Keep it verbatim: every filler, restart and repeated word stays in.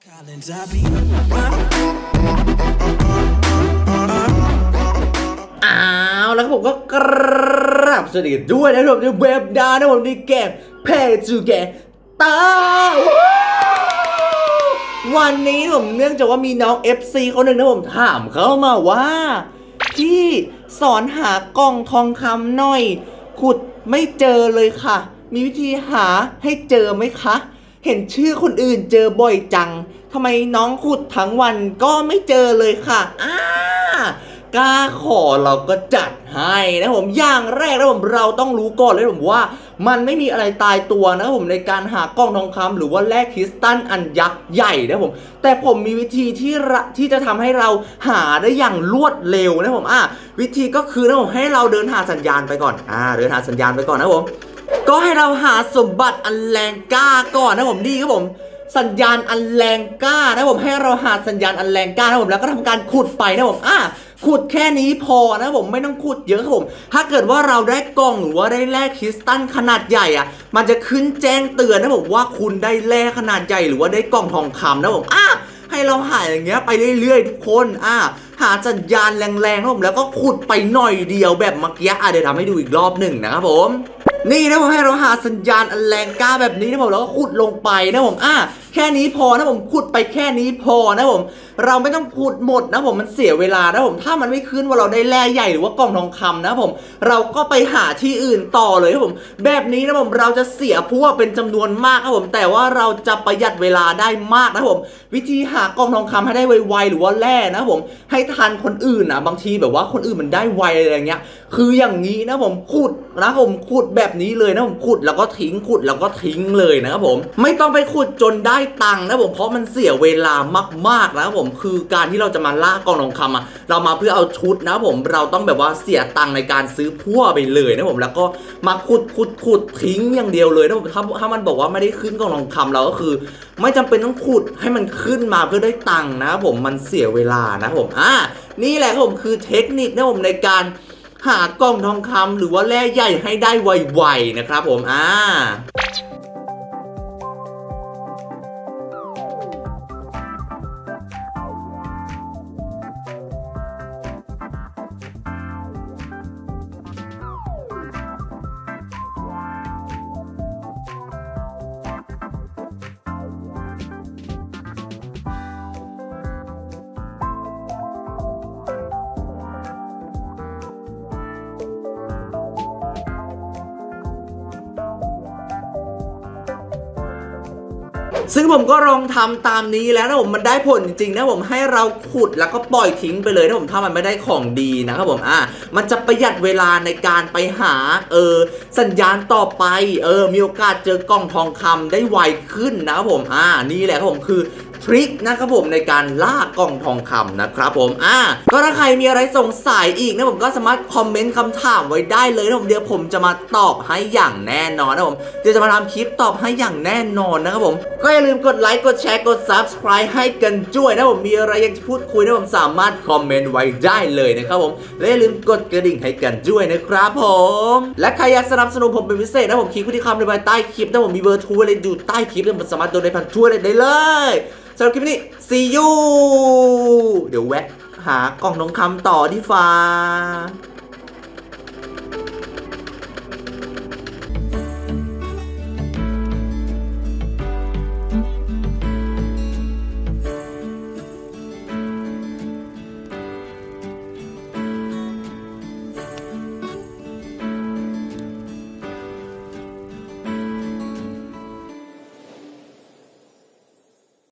อ้าวแล้วผมก็กราบสวัสดีด้วยนะผมในเว็บดานะผมในเกม Pay to Get ตาวันนี้ผมเนื่องจากว่ามีน้อง เอฟ ซี คนหนึ่งนะผมถามเขามาว่าพี่สอนหากล่องทองคำหน่อยขุดไม่เจอเลยค่ะมีวิธีหาให้เจอไหมคะเห็นชื่อคนอื่นเจอบ่อยจังทำไมน้องขุดทั้งวันก็ไม่เจอเลยค่ะอ้ากล้าขอเราก็จัดให้นะผมอย่างแรกนะผมเราต้องรู้ก่อนเลยผมว่ามันไม่มีอะไรตายตัวนะผมในการหากล้องทองคำหรือว่าแร่คริสตัลอันยักษ์ใหญ่นะผมแต่ผมมีวิธีที่ที่จะทำให้เราหาได้อย่างรวดเร็วนะผมอ่ะวิธีก็คือนะผมให้เราเดินหาสัญญาณไปก่อนอ่าเดินหาสัญญาณไปก่อนนะผมก็ให้เราหาสมบัติอันแรงกล้าก่อนนะผมนี่ครับผมสัญญาณอันแรงกล้านะผมให้เราหาสัญญาณอันแรงกล้านะผมแล้วก็ทำการขุดไปนะผมอ่ะขุดแค่นี้พอนะผมไม่ต้องขุดเยอะครับผมถ้าเกิดว่าเราได้กล่องหรือว่าได้แร่คริสตัลขนาดใหญ่อ่ะมันจะขึ้นแจ้งเตือนนะผมว่าคุณได้แร่ขนาดใหญ่หรือว่าได้กล่องทองคำนะผมอ่ะให้เราหาอย่างเงี้ยไปเรื่อยๆทุกคนอ่ะหาสัญญาณแรงๆนะผมแล้วก็ขุดไปหน่อยเดียวแบบเมื่อกี้อ่ะเดี๋ยวทำให้ดูอีกรอบหนึ่งนะครับผมนี่นะผมให้เราหาสัญญาณอันแรงกล้าแบบนี้นะผมแล้วก็ขุดลงไปนะผมอ่ะแค่นี้พอนะผมขุดไปแค่นี้พอนะผมเราไม่ต้องขุดหมดนะผมมันเสียเวลานะผมถ้ามันไม่ขึ้นว่าเราได้แร่ใหญ่หรือว่ากล่องทองคำนะผมเราก็ไปหาที่อื่นต่อเลยนะผมแบบนี้นะผมเราจะเสียพวกเป็นจำนวนมากนะผมแต่ว่าเราจะประหยัดเวลาได้มากนะผมวิธีหากล่องทองคำให้ได้ไวๆหรือว่าแร่นะผมให้ทันคนอื่นนะบางทีแบบว่าคนอื่นมันได้ไวอะไรเงี้ยคืออย่างนี้นะผมขุดนะผมขุดแบบนี้เลยนะผมขุดแล้วก็ทิ้งขุดแล้วก็ทิ้งเลยนะครับผมไม่ต้องไปขุดจนได้ตังค์นะผมเพราะมันเสียเวลามากๆนะผมคือการที่เราจะมาล่ากล่องทองคำอ่ะเรามาเพื่อเอาชุดนะผมเราต้องแบบว่าเสียตังค์ในการซื้อพั่วไปเลยนะผมแล้วก็มาขุดขุดขุดทิ้งอย่างเดียวเลยนะผมถ้าถ้ามันบอกว่าไม่ได้ขึ้นกล่องทองคำเราก็คือไม่จำเป็นต้องขุดให้มันขึ้นมาเพื่อได้ตังค์นะผมมันเสียเวลานะผมอ่านี่แหละครับผมคือเทคนิคนะผมในการหากล่องทองคำหรือว่าแร่ใหญ่ให้ได้ไวๆนะครับผมอ่าซึ่งผมก็ลองทำตามนี้แล้วนะผมมันได้ผลจริงๆนะผมให้เราขุดแล้วก็ปล่อยทิ้งไปเลยนะผมถ้ามันไม่ได้ของดีนะครับผมอ่ะมันจะประหยัดเวลาในการไปหาเออสัญญาณต่อไปเออมีโอกาสเจอกล่องทองคำได้ไวขึ้นนะครับผมอ่านี่แหละครับผมคือทริคนะครับผมในการล่ากล่องทองคำนะครับผมอ่าก็ถ้าใครมีอะไรสงสัยอีกนะผมก็สามารถคอมเมนต์คำถามไว้ได้เลยนะผมเดี๋ยวผมจะมาตอบให้อย่างแน่นอนนะผมเดี๋ยวจะมาทำคลิปตอบให้อย่างแน่นอนนะครับผมก็อย่าลืมกดไลค์กดแชร์กด ซับสไครบ์ ให้กันด้วยนะผมมีอะไรอยากจะพูดคุยนะผมสามารถคอมเมนต์ไว้ได้เลยนะครับผมและอย่าลืมกดกระดิ่งให้กันด้วยนะครับผมและใครอยากสนับสนุนผมเป็นพิเศษนะผมคลิกที่คำในใต้คลิปนะผมมีเบอร์โทรอะไรอยู่ใต้คลิปนะผมสามารถโดนในพันช่วยได้เลยสำหรับคลิปนี้ see you เดี๋ยวแวะหากล่องทองคำต่อที่ฟ้า